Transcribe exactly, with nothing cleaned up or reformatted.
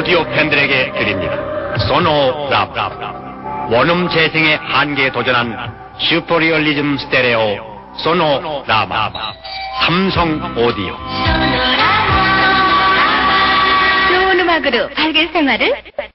오디오 팬들에게 드립니다. 소노라마. 원음 재생의 한계에 도전한 슈퍼리얼리즘 스테레오 소노라마. 삼성 오디오. 좋은 음악으로 밝은 생활을